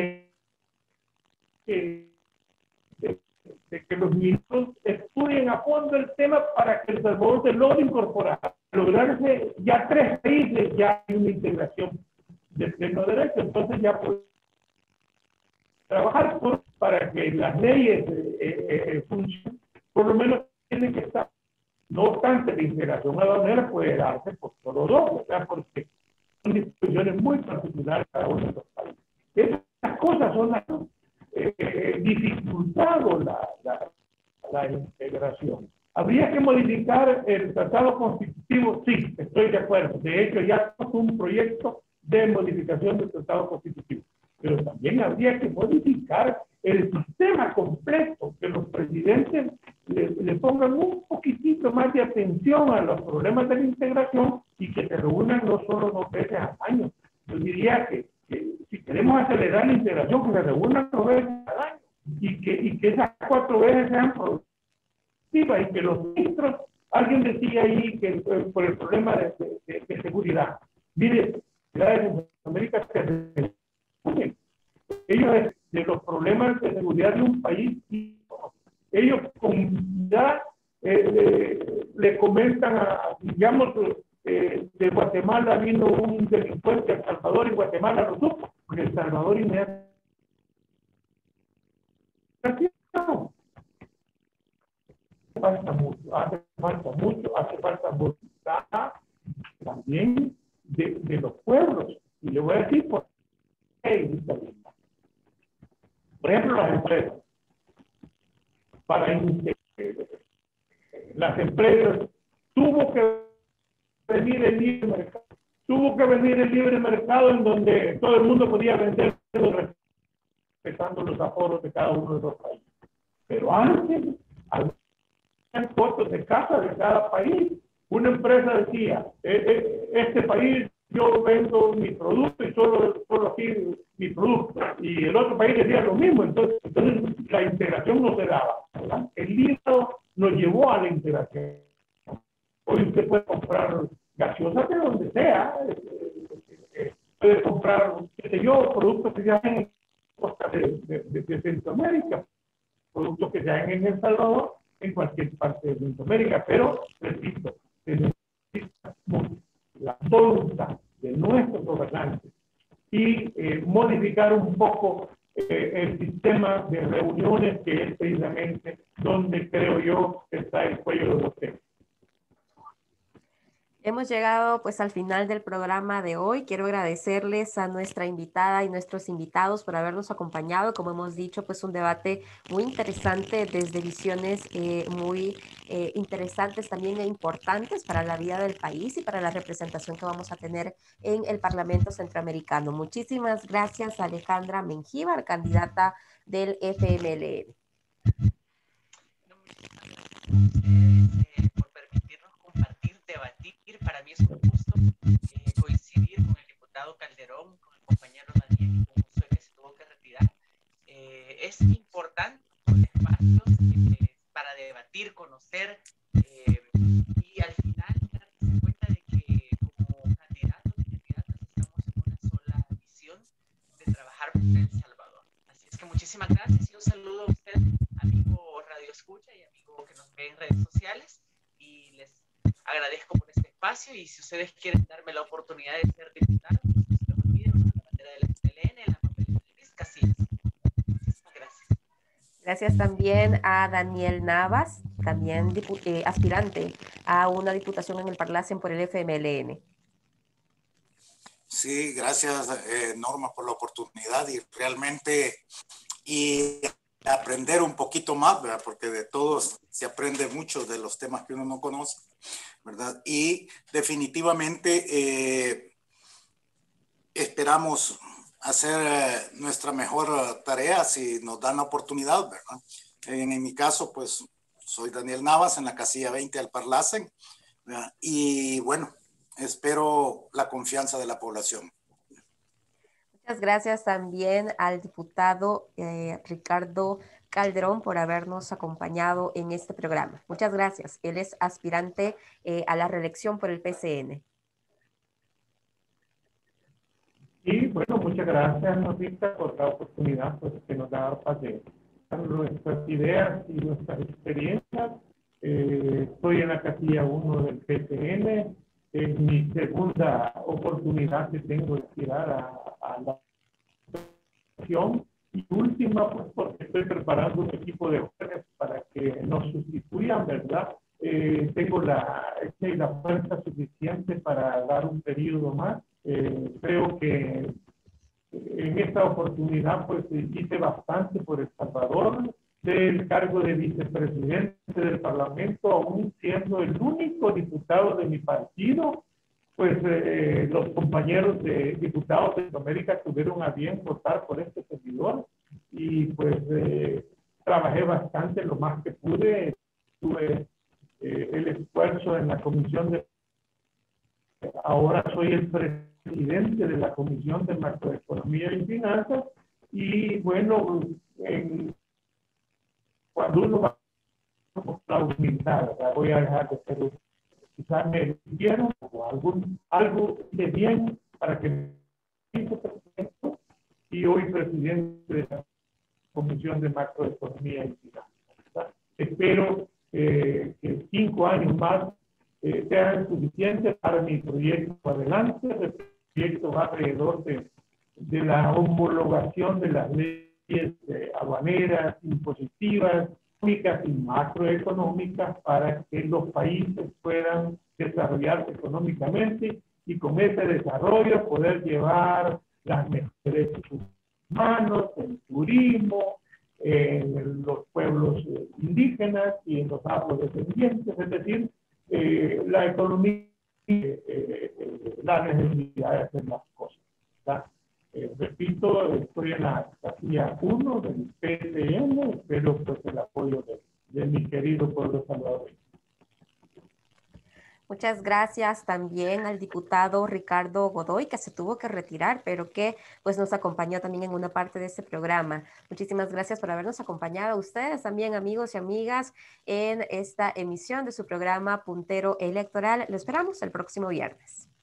de que los ministros estudien a fondo el tema para que El Salvador se logre incorporar. Lograrse ya 3 países, ya hay una integración de pleno derecho, entonces ya puede trabajar para que las leyes funcionen, por lo menos tienen que estar. No obstante, la integración aduanera puede darse por todos dos, ¿verdad? Porque son disposiciones muy particulares cada uno de los países. Esas cosas son las dificultado la integración. ¿Habría que modificar el tratado constitutivo? Sí, estoy de acuerdo. De hecho, ya es un proyecto de modificación del tratado constitutivo. Pero también habría que modificar el sistema completo, que los presidentes le pongan un poquitito más de atención a los problemas de la integración y que se reúnan no solo 2 veces al año. Yo diría que si queremos acelerar la integración, que se reúnan 2 veces al año y que esas 4 veces sean productivas y que los ministros, alguien decía ahí que por el problema de seguridad. Mire, la de Centroamérica se reúnen. Ellos, de los problemas de seguridad de un país, ellos ya le comentan digamos, de Guatemala vino un delincuente a El Salvador y Guatemala lo supo, porque El Salvador inmediatamente hace falta voluntad también de los pueblos. Y le voy a decir por qué. Por ejemplo, las empresas. Las empresas tuvo que venir el libre mercado. Tuvo que venir el libre mercado en donde todo el mundo podía vender respetando los aforos de cada uno de los países. Pero antes, fotos de casa de cada país. Una empresa decía, este país yo vendo mi producto y solo aquí mi producto. Y el otro país decía lo mismo. Entonces la integración no se daba, ¿verdad? El libro nos llevó a la integración. Hoy usted puede comprar gaseosa de donde sea. Puede comprar, qué sé yo, productos que se hacen en costa de Centroamérica, productos que se hacen en El Salvador, en cualquier parte de Centroamérica. Pero, repito, se necesita la voluntad de nuestros gobernantes y modificar un poco el sistema de reuniones, que es precisamente donde creo yo está el cuello de botella. Hemos llegado pues al final del programa de hoy. Quiero agradecerles a nuestra invitada y nuestros invitados por habernos acompañado. Como hemos dicho, pues un debate muy interesante desde visiones muy interesantes también e importantes para la vida del país y para la representación que vamos a tener en el Parlamento Centroamericano. Muchísimas gracias a Alejandra Mengíbar, candidata del FMLN. Por permitirnos compartir, debatir. Para mí es un gusto coincidir con el diputado Calderón, con el compañero Daniel y con Josué, que se tuvo que retirar. Es importante espacios para debatir, conocer y al final darse cuenta de que como candidatos y candidatas estamos en una sola visión de trabajar por El Salvador. Así es que muchísimas gracias y un saludo a usted, amigo Radio Escucha y amigo que nos ve en redes sociales, y les agradezco por este espacio. Y si ustedes quieren darme la oportunidad de ser diputado, pues no se les olvide la bandera del FMLN, la papeleta de Luis Casillas. Muchísimas gracias. Gracias también a Daniel Navas, también aspirante a una diputación en el Parlacen por el FMLN. Sí, gracias Norma por la oportunidad y realmente y aprender un poquito más, ¿verdad? Porque de todos se aprende mucho de los temas que uno no conoce, ¿verdad? Y definitivamente esperamos hacer nuestra mejor tarea si nos dan la oportunidad, ¿verdad? En mi caso, pues soy Daniel Navas en la casilla 20 del Parlacen, ¿verdad? Y bueno, espero la confianza de la población. Muchas gracias también al diputado Ricardo Calderón por habernos acompañado en este programa. Muchas gracias. Él es aspirante a la reelección por el PCN. Y bueno, muchas gracias, Norita, por la oportunidad pues, que nos da de dar nuestras ideas y nuestras experiencias. Estoy en la casilla 1 del PCN. Es mi segunda oportunidad que tengo de aspirar a la elección. Y última, pues porque estoy preparando un equipo de jóvenes para que nos sustituyan, ¿verdad? Tengo la fuerza suficiente para dar un periodo más. Creo que en esta oportunidad pues hice bastante por El Salvador, del cargo de vicepresidente del Parlamento, aún siendo el único diputado de mi partido. Pues los compañeros de diputados de Centroamérica tuvieron a bien votar por este servidor y pues trabajé bastante lo más que pude. Tuve el esfuerzo en la comisión de... Ahora soy el presidente de la Comisión de Macroeconomía y Finanzas y bueno, cuando uno va a la humildad, voy a dejar de ser quizás me dieron algo de bien para que me hizo presidente y hoy presidente de la Comisión de Macroeconomía y Finanzas. Espero que 5 años más sean suficientes para mi proyecto adelante. El proyecto va alrededor de la homologación de las leyes aduaneras, impositivas, económicas y macroeconómicas para que los países puedan desarrollarse económicamente y con ese desarrollo poder llevar las mejores derechos humanos, el turismo, en los pueblos indígenas y en los afrodescendientes, es decir, la economía, la necesidad de hacer las cosas, ¿verdad? Repito, estoy en la casilla 1 del PCN, espero pues el apoyo de mi querido pueblo salvadoreño. Muchas gracias también al diputado Ricardo Godoy, que se tuvo que retirar, pero que pues nos acompañó también en una parte de este programa. Muchísimas gracias por habernos acompañado a ustedes también, amigos y amigas, en esta emisión de su programa Puntero Electoral. Lo esperamos el próximo viernes.